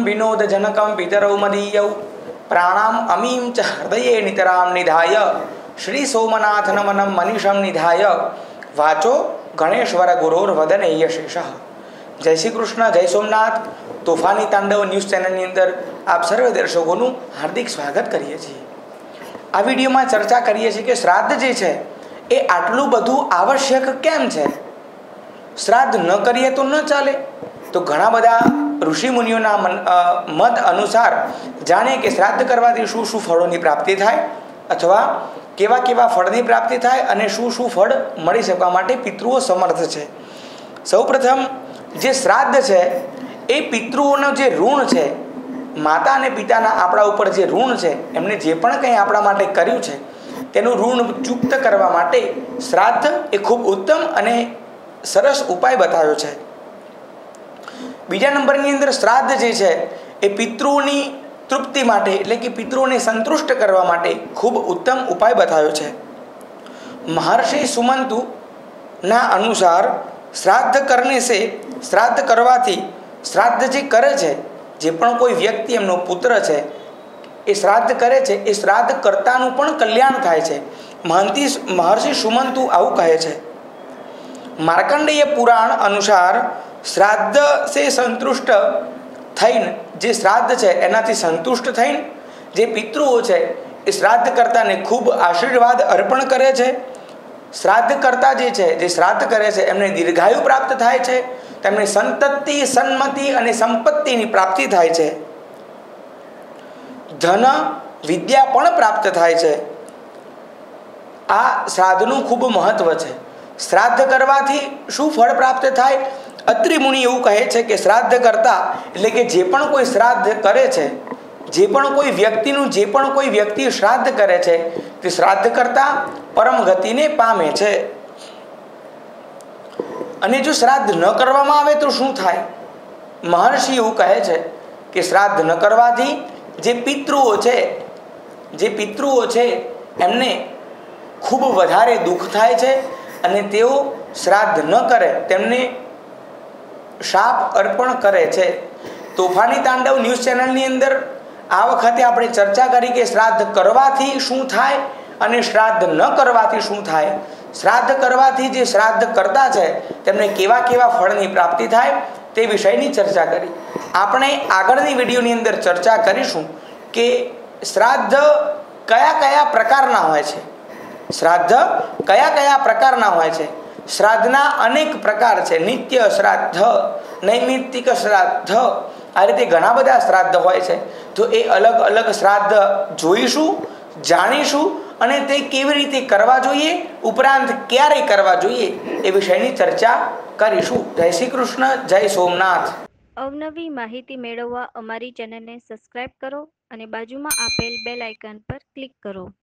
विनोदजनकं पितरौ मदीयौ प्राणाम् अमीं च हृदये नितरां निधाय श्रीसोमनाथनमनं मनीषं निधाय वाचो गणेश्वर गुरोर्वदने यशेषः। जय श्री कृष्ण, जय सोमनाथ। तोफानी तांडव न्यूज़ चैनल अंदर आप सर्व दर्शकों हार्दिक स्वागत करिए छीए। आ विडियो में चर्चा करिए छीए कि श्राद्ध जे छे ए आटલું બધું आवश्यक केम छे। श्राद्ध न करिए तो न चाले। तो घणा बधा ऋषि मुनिओना मत अनुसार जाने कि श्राद्ध करवाथी शुं शुं फळोनी प्राप्ति थाय अथवा केवा केवा फळनी प्राप्ति थाय अने शुं शुं फळ मळी शकवा माटे पितृओ समर्थ छे। सौप्रथम जे श्राद्ध छे ए पितृओनो जे ऋण छे, माता अने पिताना आपणा उपर जे ऋण छे, एमणे जे पण कंई आपणा माटे कर्युं छे तेनुं ऋण चूक्त करवा माटे श्राद्ध ए खूब उत्तम अने सरस उपाय बताव्यो छे। बीजा नंबरनी अंदर श्राद्ध जे छे ए पितृओनी तृप्ति माटे एटले कि पितृओने संतुष्ट करवा माटे खूब उत्तम उपाय बताव्यो छे। महर्षि सुमंतु ना अनुसार श्राद्ध करने से श्राद्ध करवाथी श्राद्ध जे करे छे, जे पण कोई व्यक्ति एमनो पुत्र छे ए श्राद्ध करे छे ए श्राद्ध कर्तानुं पण कल्याण थाय छे। महर्षि सुमंतु आवुं कहे छे। मार्कंडेय पुराण अनुसार श्राद्ध से संतुष्ट थईने जे श्राद्ध छे एनाथी संतुष्ट थईने जे पितृओ छे ए श्राद्ध कर्ताने खूब आशीर्वाद अर्पण करे छे। श्राद्ध कर्ता जे छे जे श्राद्ध करे छे एमने दीर्घायु प्राप्त थाय छे, तेमने संतति सन्मति अने संपत्तिनी प्राप्ति थाय छे। धन विद्या पण प्राप्त थाय छे। आ श्राद्धनुं खूब महत्व छे। श्राद्ध करवाथी शुं फळ प्राप्त थाय? अत्रि मुनि एवुं कहे छे कि श्राद्ध करता एटले कि जे पण कोई श्राद्ध करे छे, जे पण कोई व्यक्तिनुं जे पण कोई व्यक्ति श्राद्ध करे छे ते श्राद्ध करता परम गतिने पामे छे। अने जो श्राद्ध न करवामां आवे तो शुं थाय? महर्षि एवुं कहे छे कि श्राद्ध न करवाथी जे पितृओ छे एमने खूब वधारे दुख थाय छे अने तेओ श्राद्ध न करे तेमने शाप अर्पण करे छे। तोफानी तांडव न्यूज़ चैनल अंदर आ वखते आपणे चर्चा करी कि श्राद्ध करवाथी शुं थाय अने श्राद्ध न करवाथी शुं थाय। श्राद्ध करवाथी जे श्राद्ध करता छे तेमने केवा केवा फळनी प्राप्ति थाय ते विषयनी चर्चा करी। आपणे आगळनी विडियोनी अंदर चर्चा करीशुं कि श्राद्ध कया कया प्रकारना होय छे। श्राद्ध कया कया प्रकारना होय छे। श्राद्धना अनेक प्रकार छे। नित्य श्राद्ध, नैमित्तिक श्राद्ध, आ रीते घणा बधा श्राद्ध होय छे। तो ए अलग अलग श्राद्ध जोईशुं, जाणीशुं अने ते केवी रीते करवा जोईए, उपरांत क्यारे करवा जोईए ए विषयनी चर्चा करीशुं। जय श्री कृष्ण, जय सोमनाथ। अवनवी माहिती मेळववा अमारी चेनलने सब्सक्राइब करो अने बाजुमां आपेल बेल आइकन पर क्लिक करो।